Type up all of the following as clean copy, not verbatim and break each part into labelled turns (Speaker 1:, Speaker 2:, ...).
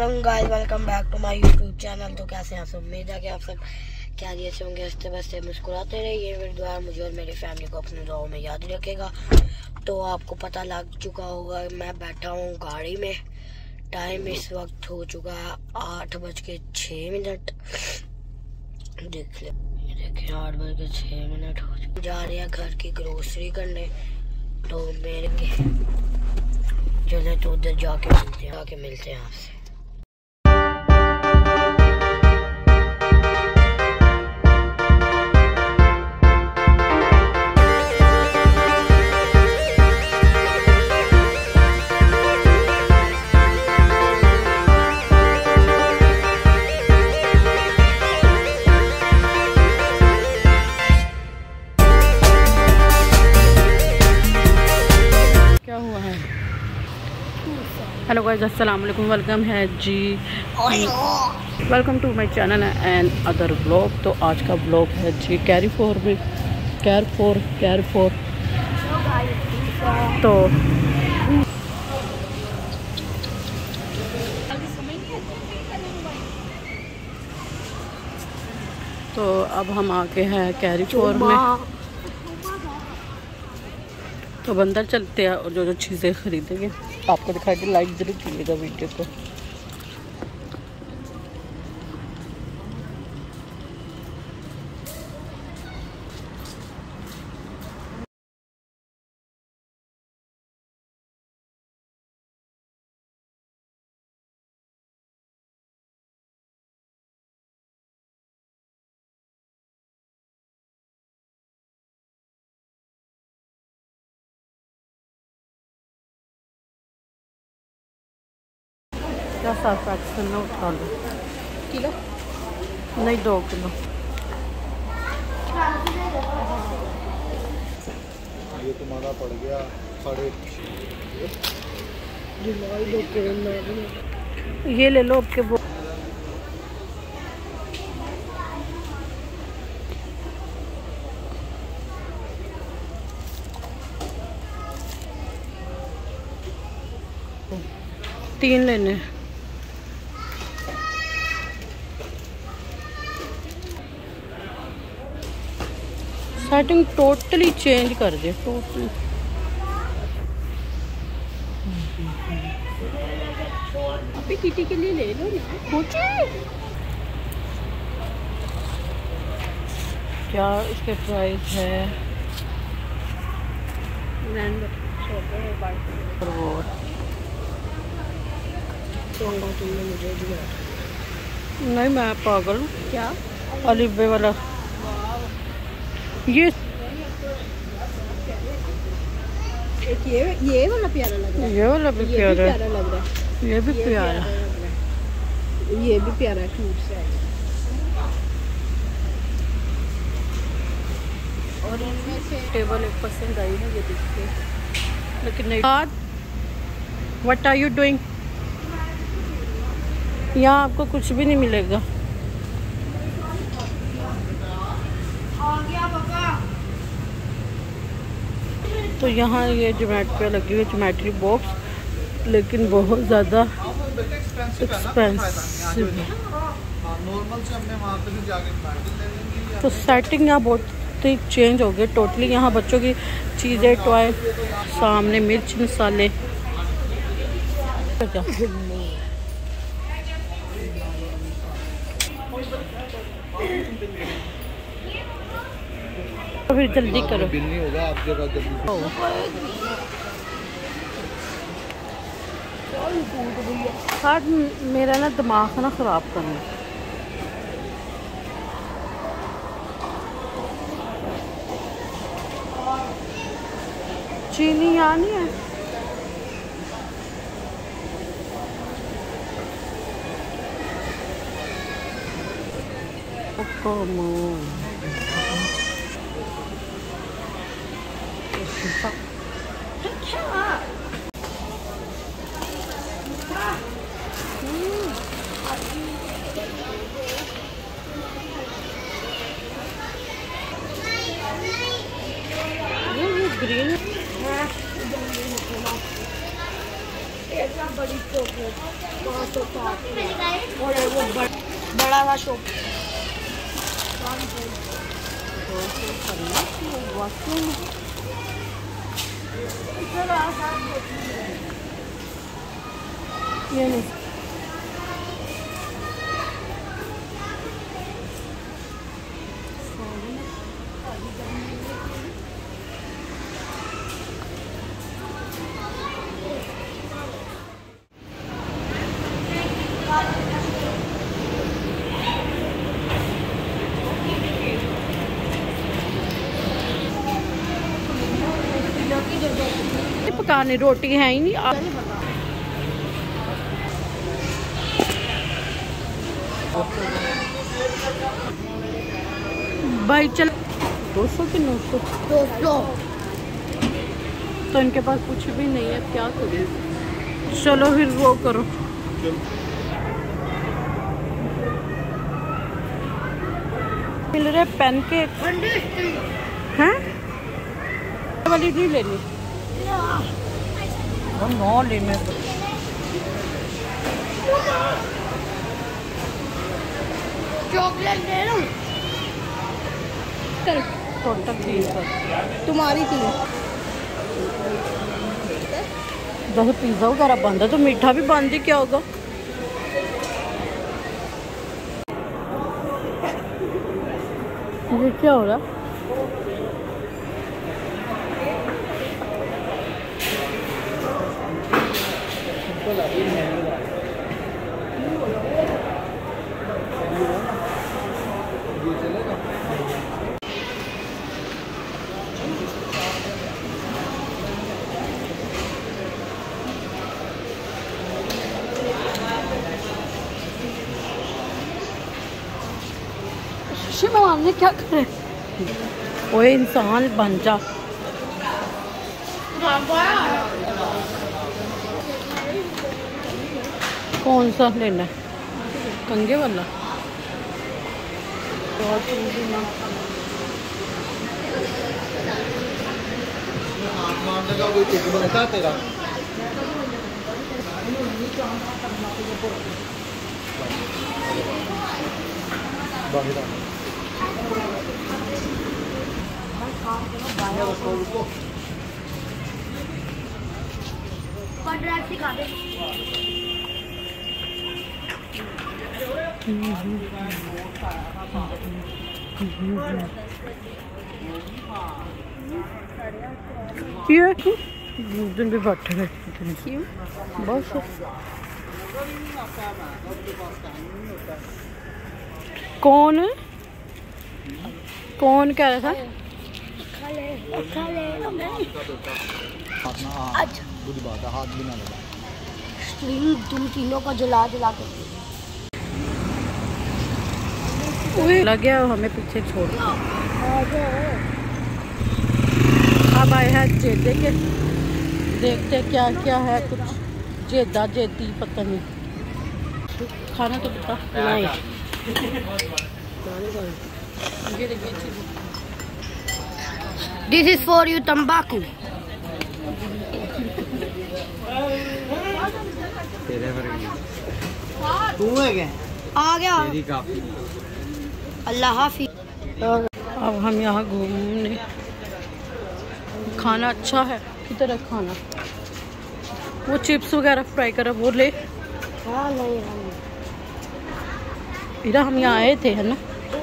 Speaker 1: अस्सलाम guys, welcome back to my YouTube channel. तो कैसे हैं आप सब? उम्मीद है कि आप सब खैरियत से होंगे, हंसते बसते मुस्कुराते रहिए। मेरी दुआ मुझे और मेरी फैमिली को अपने दुआओं में याद रखेगा। तो आपको पता लग चुका होगा मैं बैठा हूँ गाड़ी में। टाइम इस वक्त हो चुका है 8:06। देख ले, देखिए 8:06 हो चुके। जा रहे हैं घर की ग्रोसरी करने। तो मेरे चले तो उधर जाके मिलते हैं आपसे।
Speaker 2: क्या हुआ है? हेलो गाइस, अस्सलाम वालेकुम। वेलकम है जी, welcome to my channel and other blog. तो आज का ब्लॉग है जी कैरी फोर में, कैर फोर तो अब हम आके हैं कैरी फोर में। तो अंदर चलते हैं और जो जो चीज़ें खरीदेंगे आपको दिखाई दे। लाइक जरूर कीजिएगा वीडियो को। क्या साफ एक्शन में उठा लो किलो, नहीं 2 किलो।
Speaker 3: ये तुम्हारा पड़ गया
Speaker 2: 3.5। ये ले लो आपके वो। तीन लेने। सेटिंग टोटली चेंज कर दे, टोटली। अभी किटी के लिए ले लो ना। क्या इसके प्राइस है?
Speaker 1: तुमने मुझे दिया
Speaker 2: नहीं, मैं पागल हूँ क्या? अलीबे वाला ये
Speaker 4: एक ये वाला प्यारा लग रहा है।
Speaker 2: ये वाला भी प्यारा
Speaker 4: लग रहा है।
Speaker 2: ये भी प्यारा,
Speaker 4: ये भी प्यारा क्यूट सा है। और इनमें से
Speaker 2: टेबल एक पसंद आई है, ये देखिए, लेकिन नहीं। What are you doing? यहाँ आपको कुछ भी नहीं मिलेगा। तो यहाँ ये जोमेट्री लगी हुई है, जोमेट्री बॉक्स, लेकिन बहुत ज़्यादा एक्सपेंसिव है। तो सेटिंग यहाँ बहुत ही चेंज हो गई टोटली। यहाँ बच्चों की चीज़ें, टॉय, सामने मिर्च मसाले। तो फिर जल्दी करो,
Speaker 3: बिल नहीं होगा आपके पास जल्दी।
Speaker 2: आज मेरा ना दिमाग ना ख़राब करना। चीनी यहाँ नहीं है। ग्रीन
Speaker 1: एक बड़ी चॉकलेट 560 और वो बड़ा सा शॉप
Speaker 2: ये नहीं पकाने रोटी है ही नहीं। भाई चल 200 की 900 तो इनके पास कुछ भी नहीं है, क्या करें। चलो फिर वो करो। मिल रहे पैनकेक हैं वाली नहीं लेनी नौ लेने
Speaker 1: चॉकलेट ले लो
Speaker 2: टोटल 300
Speaker 4: तुम्हारी थी।
Speaker 2: जैसे पिज़्ज़ा वगैरह बंद है तो मीठा भी बंद ही क्या होगा। ये क्या हो रहा है? भगवान ने क्या करे। ओए इंसान बन जा। कौन सा लेना है? कंगे वाला
Speaker 3: मारने का कोई कुछ बनता तेरा
Speaker 1: सिखा दे।
Speaker 2: दिन भी बैठे गए बस। कौन कौन कह रहा था?
Speaker 1: अच्छा
Speaker 3: बुरी बात है, हाथ भी ना लगा।
Speaker 1: तुम तीनों को जला जला के
Speaker 2: लग गया हमें पीछे छोड़। अब आए हैं जेदे के, देखते क्या क्या है। कुछ जेदा जेदी पता नहीं। खाना तो बता नहीं।
Speaker 1: दिस इज फॉर यू तंबाकू।
Speaker 3: तू है क्या?
Speaker 1: आ गया। अल्लाह हाफिज।
Speaker 2: अब हम यहाँ घूमने। खाना अच्छा है। किधर है खाना? वो चिप्स वगैरह फ्राई करा वो ले।
Speaker 1: हाँ नहीं
Speaker 2: इधर हम यहाँ आए थे है ना।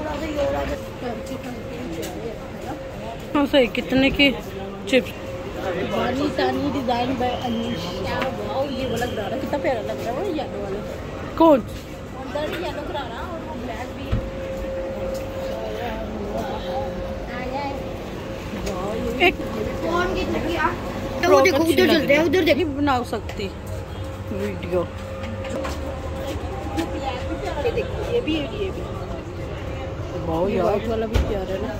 Speaker 2: हाँ सही। कितने की चिप्स?
Speaker 4: Design by Anish. ये वाला गरारा कितना प्यारा लग रहा है। वो येलो वाला
Speaker 2: कौन?
Speaker 4: येलो गरारा और वो ब्लैक भी।
Speaker 2: एक
Speaker 1: कौन कितने की आ? तो वो देखो उधर चलते हैं, उधर देखो।
Speaker 2: बना सकती वीडियो।
Speaker 4: ये भी
Speaker 2: बहुत यार वाला भी प्यारा है ना।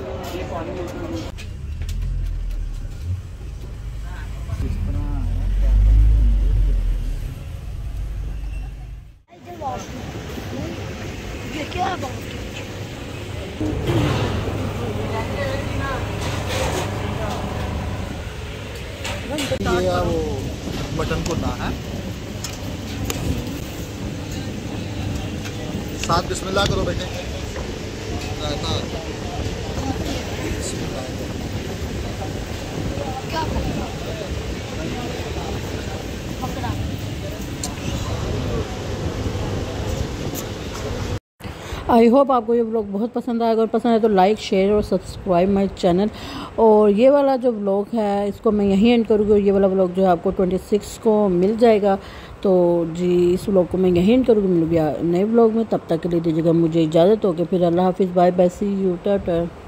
Speaker 1: ये क्या है?
Speaker 3: ये वो मटन को ना है साथ बिस्मिल्लाह करो बेटे।
Speaker 2: आई होप आपको ये व्लॉग बहुत पसंद आएगा, और पसंद है तो लाइक शेयर और सब्सक्राइब माई चैनल। और ये वाला जो व्लॉग है इसको मैं यहीं एंड करूँगी, और ये वाला व्लॉग जो है आपको 26 को मिल जाएगा। तो जी इस व्लॉग को मैं यहीं एंड करूँगी, मिलूँगी नए व्लॉग में। तब तक के लिए दीजिएगा मुझे इजाज़त। होके फिर अल्लाह हाफिज़, bye bye, see you, Tata.